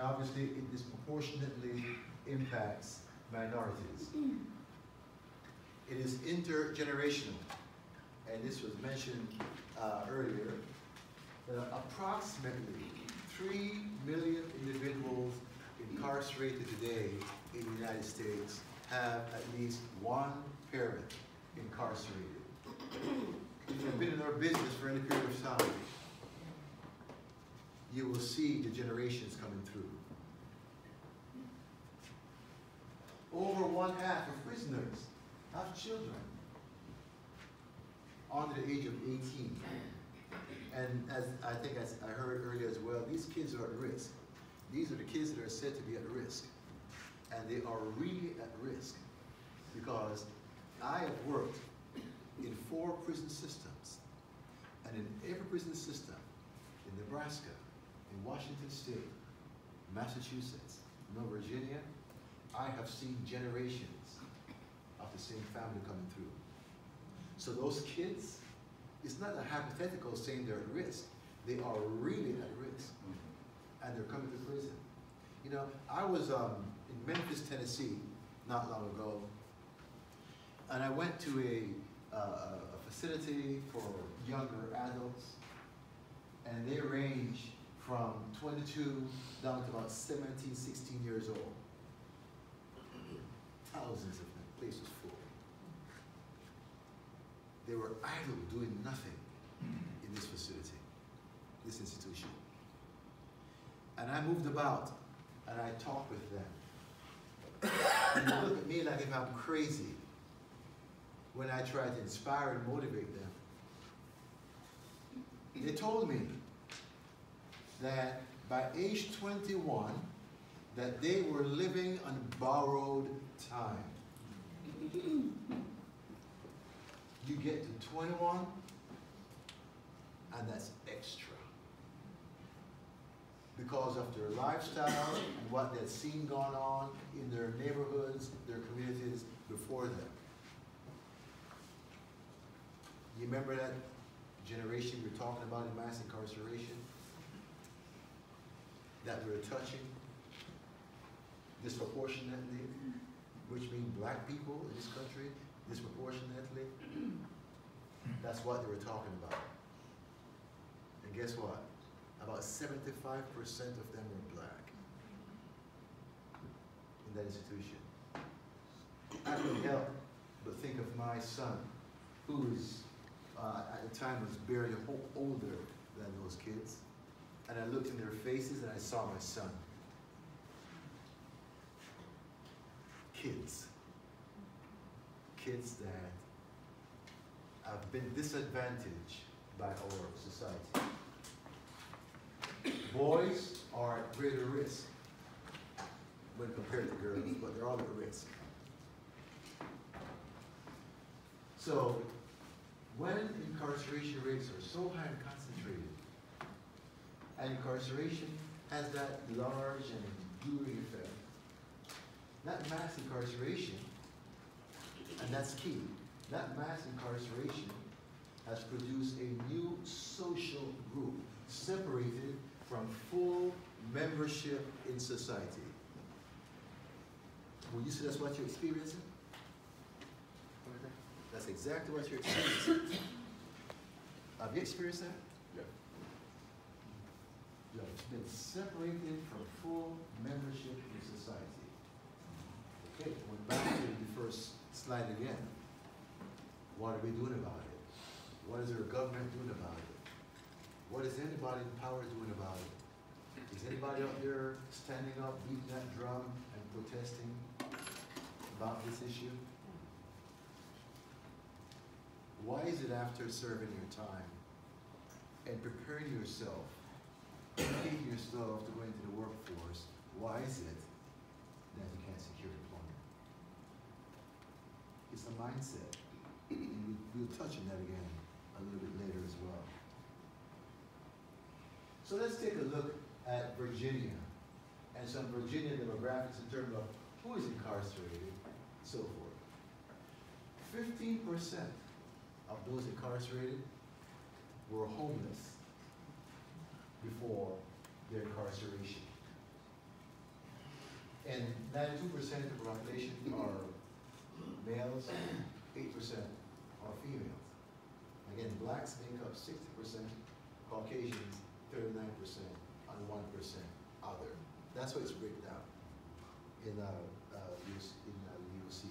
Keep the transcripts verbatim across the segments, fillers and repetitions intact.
obviously it disproportionately impacts minorities. It is intergenerational, and this was mentioned uh, earlier, that approximately three million individuals incarcerated today in the United States have at least one parent incarcerated. If you've been in our business for any period of time, you will see the generations coming through. Over one half of prisoners have children under the age of eighteen. And as I think as I heard earlier as well, these kids are at risk. These are the kids that are said to be at risk. And they are really at risk because I have worked in four prison systems. And in every prison system, in Nebraska, in Washington State, Massachusetts, North Virginia, I have seen generations of the same family coming through. So those kids, it's not a hypothetical saying they're at risk. They are really at risk, and they're coming to prison. You know, I was um, in Memphis, Tennessee, not long ago, and I went to a, uh, a facility for younger adults, and they range from twenty-two down to about seventeen, sixteen years old. Thousands of them, place was full. They were idle, doing nothing in this facility, this institution. And I moved about, and I talked with them. And they look at me like if I'm crazy when I try to inspire and motivate them. They told me that by age twenty-one, that they were living on borrowed time. You get to twenty-one, and that's extra. Because of their lifestyle and what they'd seen going on in their neighborhoods, their communities before them. You remember that generation we were talking about in mass incarceration? That we were touching disproportionately, which means black people in this country, disproportionately. That's what they were talking about. And guess what? About seventy-five percent of them were black in that institution. I couldn't help but think of my son, who was, uh, at the time was barely older than those kids. And I looked in their faces and I saw my son. Kids. Kids that have been disadvantaged by our society. Boys are at greater risk when compared to girls, but they're all at risk. So when incarceration rates are so high and concentrated, and incarceration has that large and enduring effect, that mass incarceration, and that's key, that mass incarceration has produced a new social group separated from full membership in society. Will you say that's what you're experiencing? That's exactly what you're experiencing. Have you experienced that? Yeah. You have been separated from full membership in society. Okay, going back to the first slide again. What are we doing about it? What is our government doing about it? What is anybody in power doing about it? Is anybody out there standing up, beating that drum, and protesting about this issue? Why is it after serving your time and preparing yourself, educating yourself to go into the workforce, why is it that you can't secure employment? It's a mindset. And we'll touch on that again a little bit later as well. So let's take a look at Virginia and some Virginia demographics in terms of who is incarcerated and so forth. fifteen percent of those incarcerated were homeless before their incarceration. And ninety-two percent of the population are males, eight percent are females. Again, blacks make up sixty percent, Caucasians thirty-nine percent, and one percent other. That's what it's break down in uh, uh, in uh, the U C.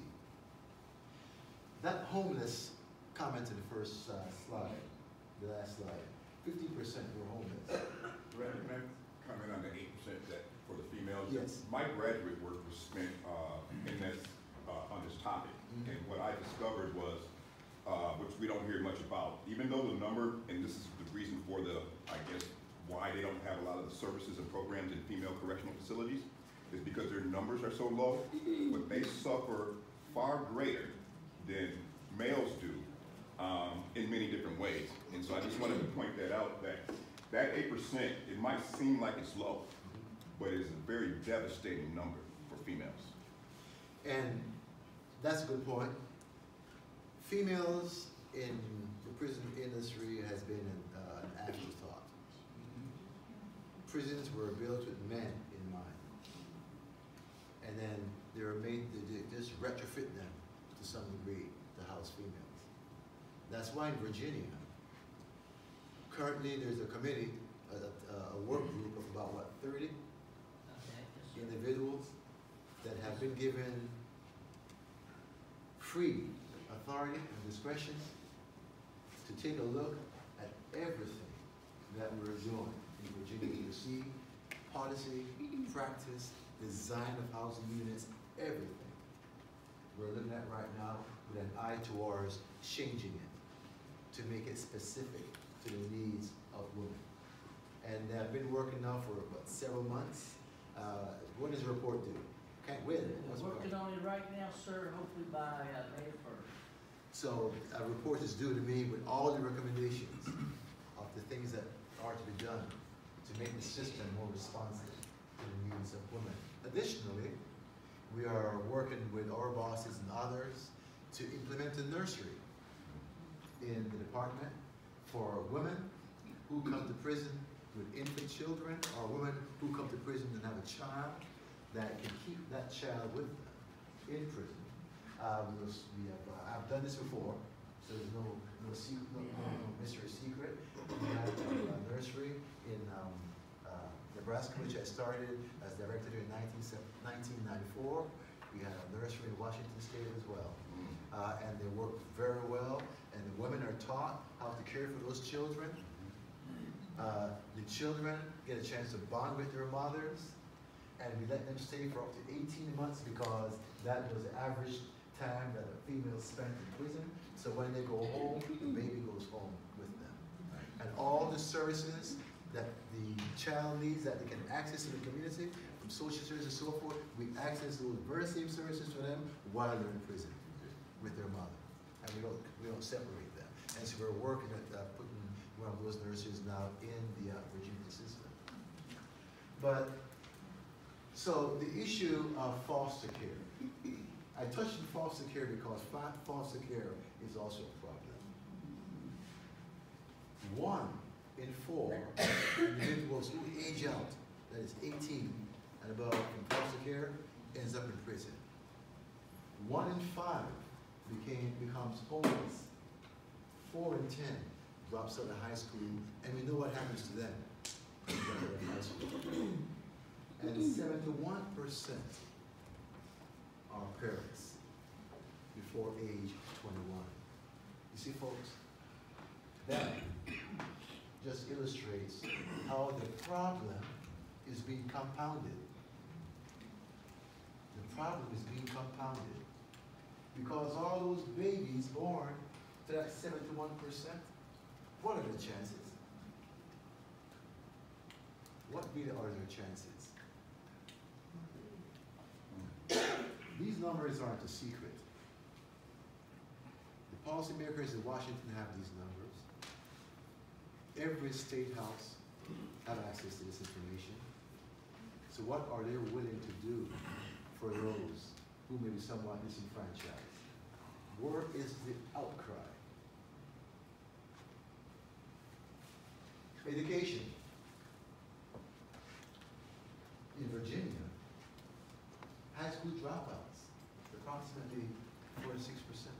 That homeless comment in the first uh, slide, the last slide, fifty percent were homeless. Can I comment on the eight percent that for the females? Yes. My graduate work was spent uh, in this, uh, on this topic. Mm-hmm. And what I discovered was, uh, which we don't hear much about, even though the number, and this is the reason for the, I guess, why they don't have a lot of the services and programs in female correctional facilities, is because their numbers are so low, but they suffer far greater than males do um, in many different ways. And so I just wanted to point that out, that that eight percent, it might seem like it's low, but it is a very devastating number for females. And that's a good point. Females in the prison industry has been an, uh, an afterthought. Prisons were built with men in mind. And then they were made, they just retrofit them to some degree to house females. That's why in Virginia, currently there's a committee, a, a work group of about what, thirty individuals that have been given free authority and discretion to take a look at everything that we're doing in Virginia U C, policy, practice, design of housing units, everything. We're looking at right now with an eye towards changing it to make it specific to the needs of women. And they've been working now for what, several months. Uh, when does the report due? Can't wait. We're working on it right now, sir, hopefully by uh, May first. So a report is due to me with all the recommendations of the things that are to be done to make the system more responsive to the needs of women. Additionally, we are working with our bosses and others to implement a nursery in the department for women who come to prison with infant children, or women who come to prison and have a child that can keep that child with them in prison. Uh, we, was, we have, uh, I've done this before, so there's no no, secret, no, no, no mystery secret. We have a, a nursery in um, uh, Nebraska, which I started as director in nineteen ninety-four. We had a nursery in Washington State as well. Uh, and they work very well, and the women are taught how to care for those children. Uh, the children get a chance to bond with their mothers, and we let them stay for up to eighteen months because that was the average time that a female spent in prison. So when they go home, the baby goes home with them. And all the services that the child needs that they can access in the community, from social services and so forth, we access those very same services for them while they're in prison with their mother. And we don't, we don't separate them. And so we're working at uh, putting one of those nurses now in the uh, Virginia system. But, so the issue of foster care. I touched on foster care because foster care is also a problem. One in four individuals who age out, that is eighteen and above in foster care, ends up in prison. One in five became, becomes homeless. Four in ten drops out of high school, and we know what happens to them when they go to high school. And seventy-one percent are parents before age twenty-one. You see, folks, that just illustrates how the problem is being compounded. The problem is being compounded because all those babies born to that seventy-one percent, what are their chances? What really are their chances? These numbers aren't a secret. The policymakers in Washington have these numbers. Every state house have access to this information. So what are they willing to do for those who may be somewhat disenfranchised? Where is the outcry? Education. In Virginia, school dropouts, approximately forty-six percent.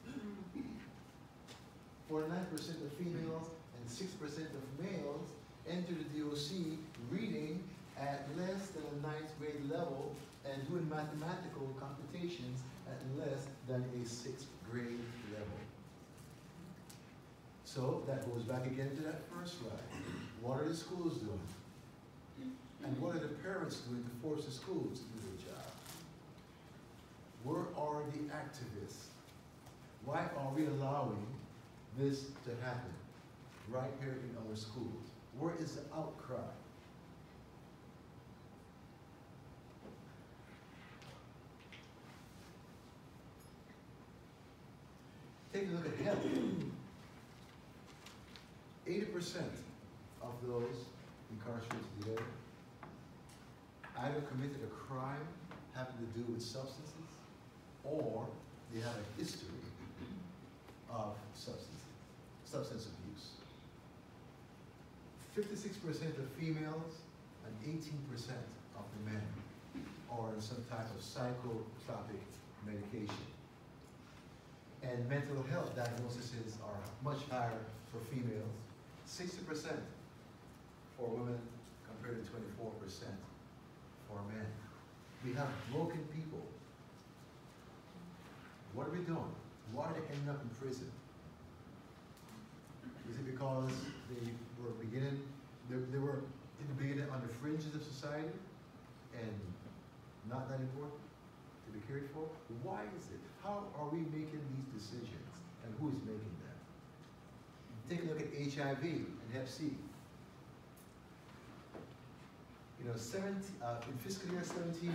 forty-nine percent of females and six percent of males enter the D O C reading at less than a ninth grade level and doing mathematical computations at less than a sixth grade level. So that goes back again to that first slide. What are the schools doing? And what are the parents doing to force the schools to do their job? Where are the activists? Why are we allowing this to happen right here in our schools? Where is the outcry? Take a look at health. eighty percent of those incarcerated today either committed a crime having to do with substances, or they have a history of substance, substance abuse. fifty-six percent of females and eighteen percent of the men are on some type of psychotropic medication. And mental health diagnoses are much higher for females, sixty percent for women compared to twenty-four percent for men. We have broken people. What are we doing? Why are they ending up in prison? Is it because they were beginning, they, they were in the beginning on the fringes of society and not that important to be cared for? Why is it? How are we making these decisions, and who is making them? Take a look at H I V and Hep C. You know, seventeen, uh, in fiscal year seventeen,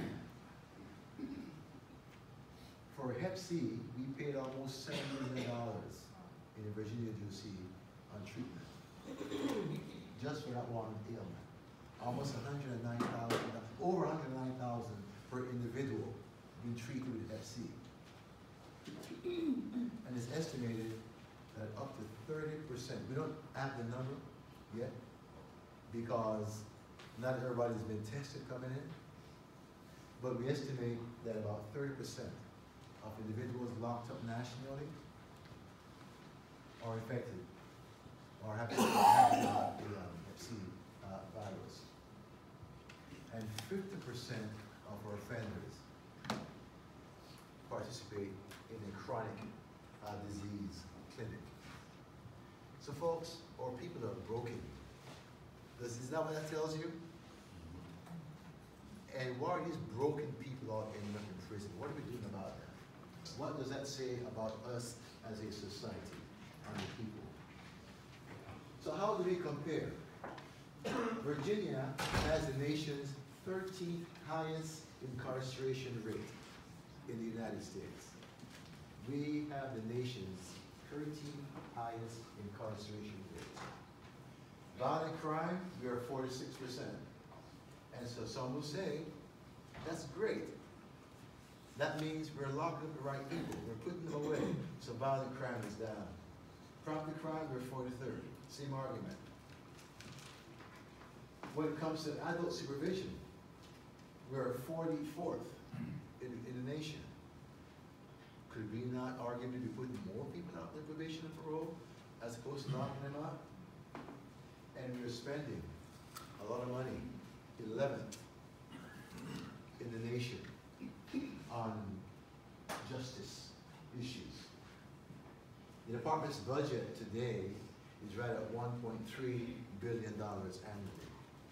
for Hep C, we paid almost seven million dollars in Virginia D O C on treatment, just for that one ailment. Almost one hundred nine thousand, over one hundred nine thousand per individual being treated with Hep C. And it's estimated that up to thirty percent, we don't have the number yet, because not everybody's been tested coming in, but we estimate that about thirty percent of individuals locked up nationally are infected or have, have the um, Hep C uh, virus. And fifty percent of our offenders participate in a chronic uh, disease clinic. So folks, our people are broken. This is not what that tells you? And why are these broken people all ending up in prison? What are we doing about that? What does that say about us as a society and the people? So how do we compare? Virginia has the nation's thirteenth highest incarceration rate in the United States. We have the nation's thirteenth highest incarceration rate. Violent crime, we are forty-six percent. And so some will say, that's great. That means we're locking up the right people. We're putting them away. So violent crime is down. Property crime, we're forty-third. Same argument. When it comes to adult supervision, we're forty-fourth in, in the nation. Could we not arguably be putting more people out in probation and parole as opposed to locking them up? And we're spending a lot of money, eleventh in the nation, on justice issues. The department's budget today is right at one point three billion dollars annually.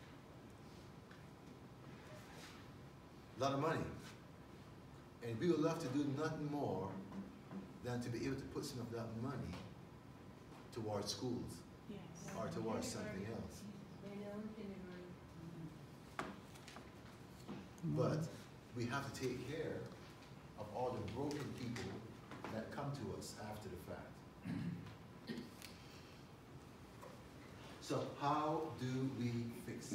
A lot of money. And we would love to do nothing more than to be able to put some of that money towards schools, yes, or towards something else. But we have to take care of all the broken people that come to us after the fact. So how do we fix it?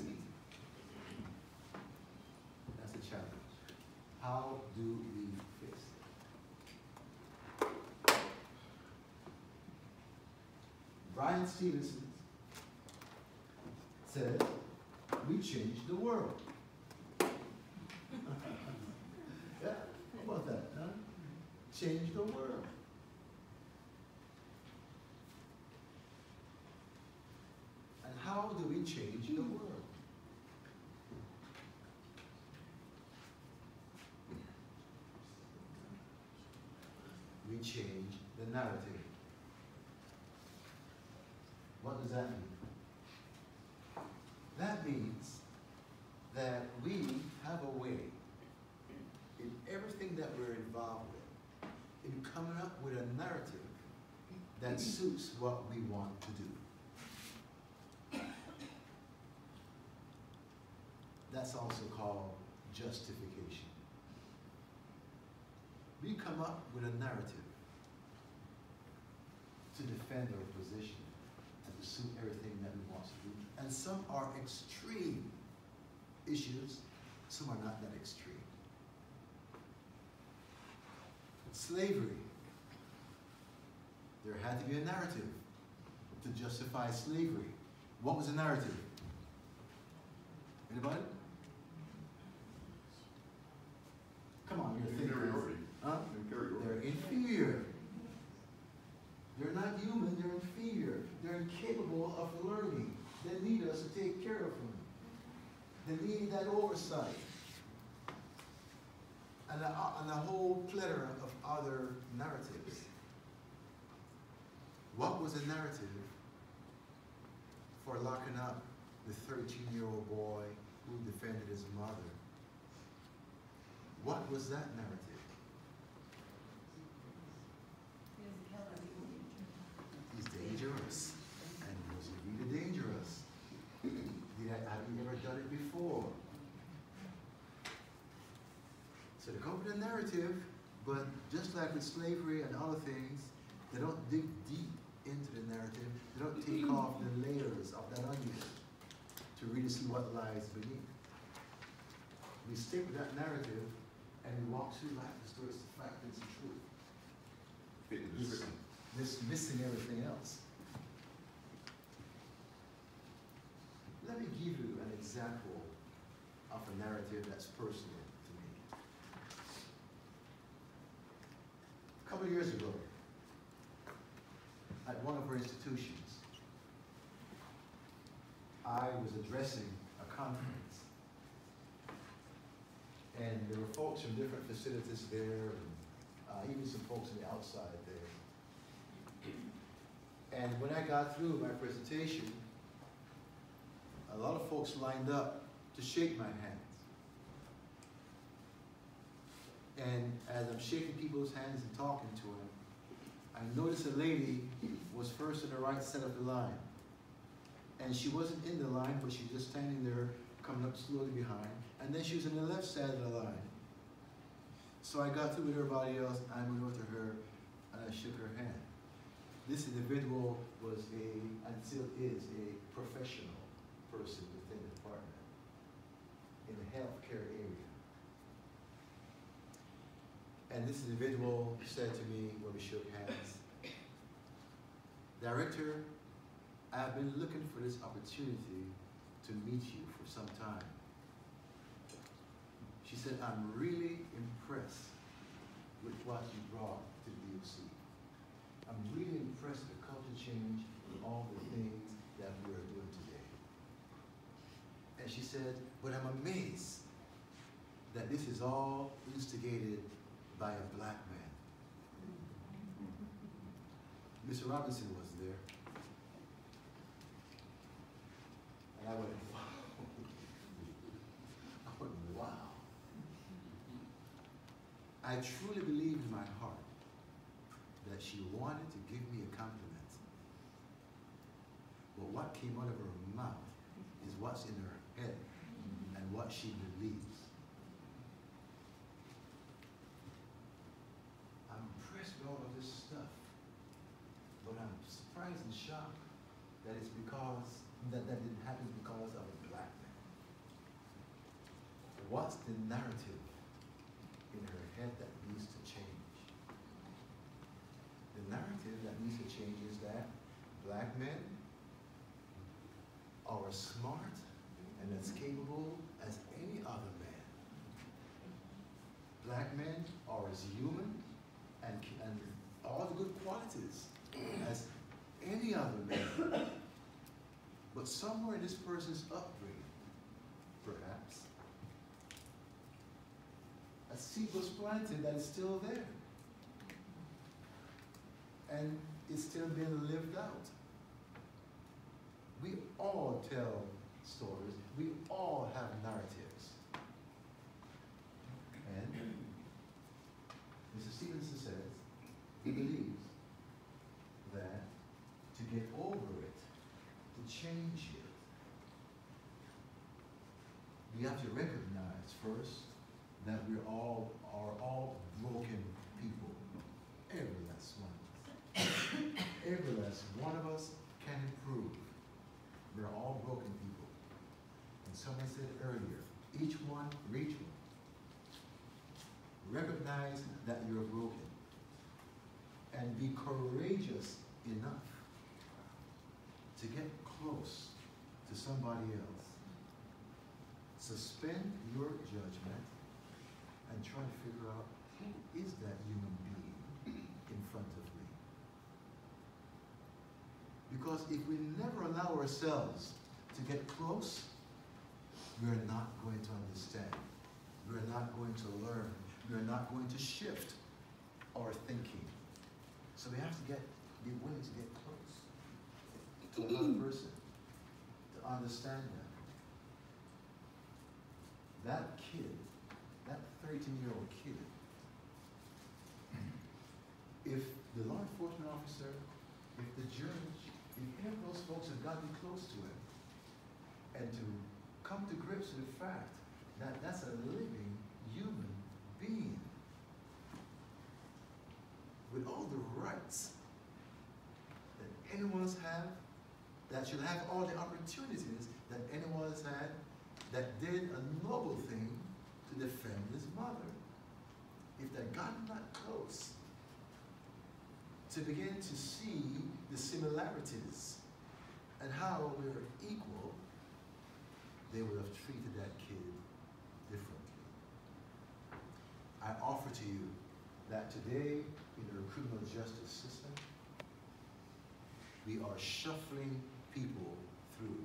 That's a challenge. How do we fix it? Brian Stevenson said, we changed the world. Yeah. change the world. And how do we change the world? We change the narrative. What does that mean? That means that we have a way in everything that we're involved with, in coming up with a narrative that suits what we want to do. That's also called justification. We come up with a narrative to defend our position and to suit everything that we want to do. And some are extreme issues, some are not that extreme. Slavery. There had to be a narrative to justify slavery. What was the narrative? Anybody? Come on, you're thinking. Inferiority. Huh? Inferiority. They're inferior. They're not human, they're inferior. They're incapable of learning. They need us to take care of them. They need that oversight. And a, and a whole plethora of other narratives. What was the narrative for locking up the thirteen-year-old boy who defended his mother? What was that narrative? He's dangerous. And was he really dangerous? Did I, have you ever done it before? So they come up with a narrative, but just like with slavery and other things, they don't dig deep into the narrative. They don't take off the layers of that onion to really see what lies beneath. We stick with that narrative and we walk through life as though it's the fact and it's the truth. This, this missing everything else. Let me give you an example of a narrative that's personal to me. A couple of years ago, at one of our institutions, I was addressing a conference. And there were folks from different facilities there, and uh, even some folks on the outside there. And when I got through my presentation, a lot of folks lined up to shake my hands. And as I'm shaking people's hands and talking to them, I noticed a lady was first in the right side of the line. And she wasn't in the line, but she was just standing there, coming up slowly behind. And then she was on the left side of the line. So I got through with everybody else, I went over to her, and I shook her hand. This individual was a, and still is, a professional person within the department in the healthcare area. And this individual said to me when we shook hands, "Director, I've been looking for this opportunity to meet you for some time." She said, "I'm really impressed with what you brought to the D O C. I'm really impressed with the culture change and all the things that we are doing today." And she said, "But I'm amazed that this is all instigated by a black man." Mister Robinson was there. And I went, wow. I went, wow. I truly believe in my heart that she wanted to give me a compliment. But what came out of her mouth is what's in her head and what she believes. I'm impressed with all of this stuff, but I'm surprised and shocked that it's because, that, that didn't happen because of a black man. What's the narrative in her head that needs to change? The narrative that needs to change is that black men are as smart and as capable as any other man. Black men are as human and, and all the good qualities as any other man. But somewhere in this person's upbringing, perhaps, a seed was planted that is still there. And it's still being lived out. We all tell stories. We all have narratives. And Mister Stevenson says he believes that to get over it, to change it, we have to recognize first that we all are all broken people. Every last one of us. Every last one of us can improve. We're all broken people. And someone said earlier, each one reach one. Recognize that you're broken. And be courageous enough to get close to somebody else. Suspend your judgment and try to figure out who is that human being in front of me. Because if we never allow ourselves to get close, we're not going to understand. We're not going to learn. We're not going to shift our thinking. So we have to get, be willing to get close to another person, to understand them. That kid, that thirteen-year-old kid, if the law enforcement officer, if the judge, if any of those folks have gotten close to him and to come to grips with the fact that that's a living human being with all the rights that anyone's have, that should have all the opportunities that anyone's had, that did a noble thing to defend his mother. If they'd gotten that close to begin to see the similarities and how we're equal, they would have treated that kid differently. I offer to you that today in the criminal justice system, we are shuffling people through.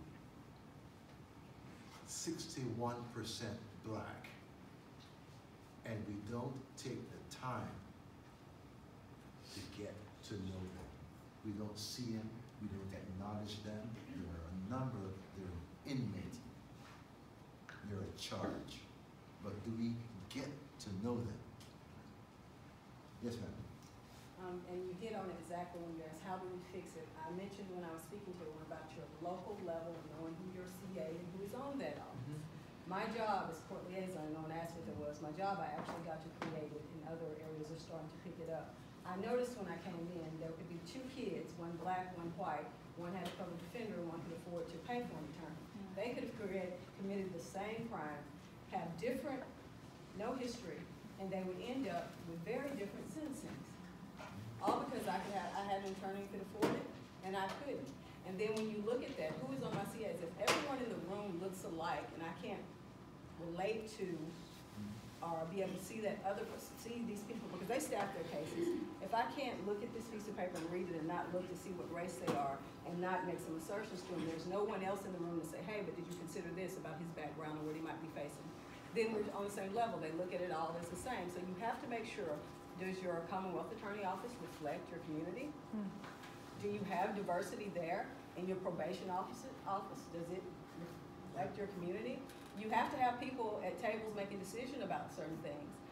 sixty-one percent black, and we don't take the time to get to know them. We don't see them, we don't acknowledge them. There are a number, they're inmate, they're a charge, but do we get to know them? Yes, ma'am. Um, and you hit on it exactly when you asked, how do we fix it? I mentioned when I was speaking to everyone about your local level and knowing who your C A and who's on that office. Mm-hmm. My job as court liaison, no one asked what it was, my job I actually got to create it, and other areas are starting to pick it up. I noticed when I came in, there could be two kids, one black, one white, one had a public defender, one could afford to pay for an attorney. Mm-hmm. They could have created, committed the same crime, have different, no history, and they would end up with very different sentencings. All because I could have, I had an attorney who could afford it, and I couldn't. And then when you look at that, who is on my C As? If everyone in the room looks alike, and I can't relate to or be able to see that other person, see these people, because they staff their cases. If I can't look at this piece of paper and read it and not look to see what race they are and not make some assertions to them, there's no one else in the room to say, hey, but did you consider this about his background or what he might be facing? Then we're on the same level. They look at it all as the same. So you have to make sure, does your Commonwealth Attorney Office reflect your community? Hmm. Do you have diversity there in your probation office? office? Does it reflect your community? You have to have people at tables making decisions about certain things.